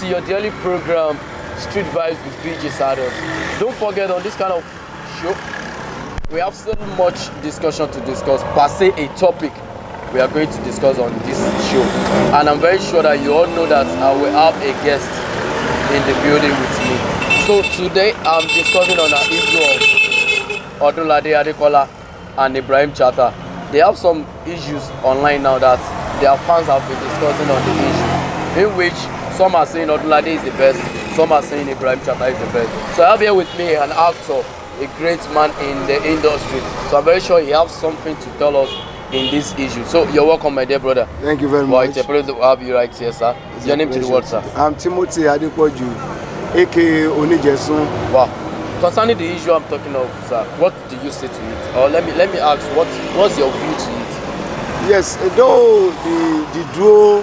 your daily program, Street Vibes with VJ Saddles. Don't forget, on this kind of show, we have so much discussion to discuss, per se a topic we are going to discuss on this show. And I'm very sure that you all know that I will have a guest in the building with me. So today I'm discussing on the issue of Odunlade Adekola and Ibrahim Chatta. They have some issues online now that their fans have been discussing on the issue, in which some are saying Odunlade is the best, some are saying Ibrahim Chatta is the best. So I have here with me an actor, a great man in the industry. So I'm very sure he has something to tell us in this issue. So you're welcome, my dear brother. Thank you very much. It's a pleasure to have you right here, sir. Your name to the world, sir. I'm Timothy Adepoju, aka Onijesun. Wow. Concerning the issue I'm talking of, sir, what do you say to it? Or let me ask, what's your view to it? Yes, though the duo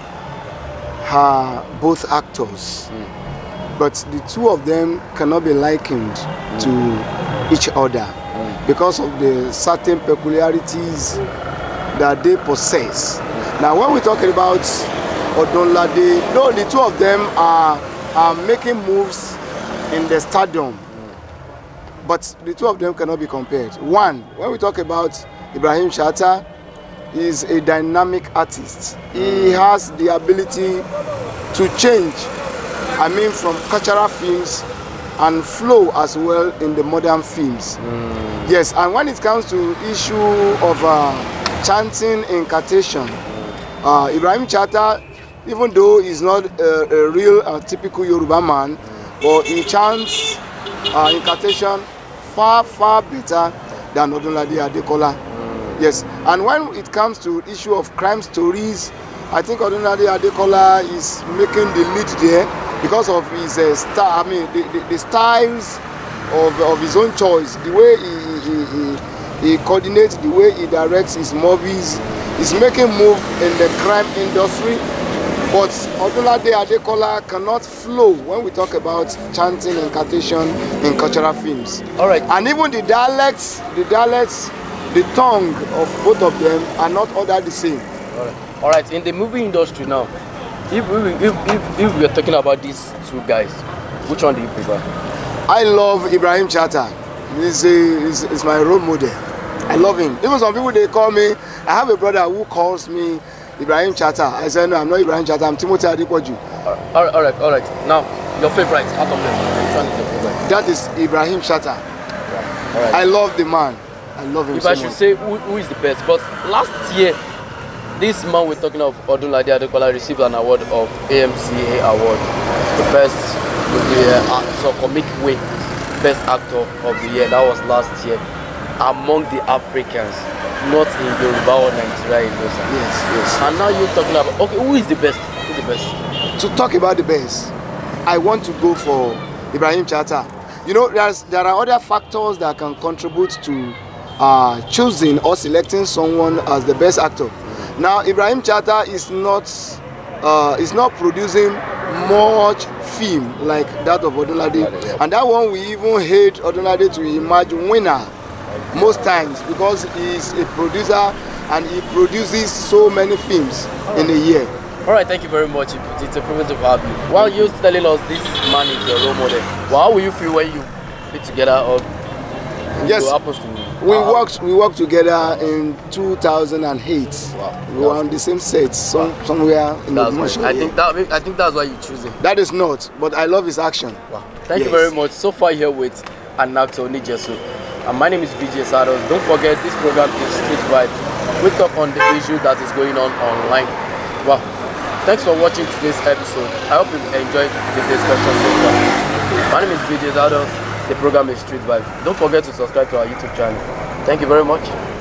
are both actors, but the two of them cannot be likened to each other because of the certain peculiarities that they possess. Now, when we're talking about Odunlade, though the two of them are making moves in the stardom, but the two of them cannot be compared. One, when we talk about Ibrahim Chatta, he is a dynamic artist. He has the ability to change, from cultural films and flow as well in the modern films. Yes, and when it comes to issue of chanting incantation, Ibrahim Chatta, even though he's not a real typical Yoruba man, but he chants incantation far better than Odunlade Adekola. Yes, and when it comes to issue of crime stories, I think Odunlade Adekola is making the lead there because of his style. The styles of his own choice, the way he coordinates, the way he directs his movies, is making move in the crime industry. But Odunlade Adekola cannot flow when we talk about chanting and incantation in cultural films. All right. And even the dialects, the tongue of both of them are not ordered the same. All right. In the movie industry now, if we are talking about these two guys, which one do you prefer? I love Ibrahim Chatta. He's my role model. I love him. Even some people, they call me, I have a brother who calls me Ibrahim Chatta. I said, no, I'm not Ibrahim Chatta, I'm Timothy Adepoju. All right. Now, your favorite out of them, which one is your favorite? That is Ibrahim Chatta. All right. I love the man. I love him if so I much. should say who is the best, but last year, this man we're talking of, Odunlade Adekola, received an award of AMCA award, the best comic way, best actor of the year. That was last year, among the Africans, not in Yoruba or Nigeria. Yes. And now you're talking about, okay, who is the best? Who's the best? To talk about the best, I want to go for Ibrahim Chatta. You know, there are other factors that can contribute to choosing or selecting someone as the best actor. Now, Ibrahim Chatta is not producing much film like that of Odunlade, and that one we even hate Odunlade to emerge winner most times because he's a producer and he produces so many films in a year. All right, thank you very much. It's a privilege to have you. While you're telling us this man is your role model, how will you feel when you be together or yes, happens to we worked together in 2008. Wow. We were on the same set somewhere in the I think that's why you choose him. That is not, but I love his action. Wow. Thank you very much. So far here with an actor, Onijesun. And my name is VJ Saddles. Don't forget, this program is Street Vibes. We talk on the issue that is going on online. Wow. Thanks for watching today's episode. I hope you enjoyed the discussion so far. My name is VJ Saddles. The program is Street Vibes. Don't forget to subscribe to our YouTube channel. Thank you very much.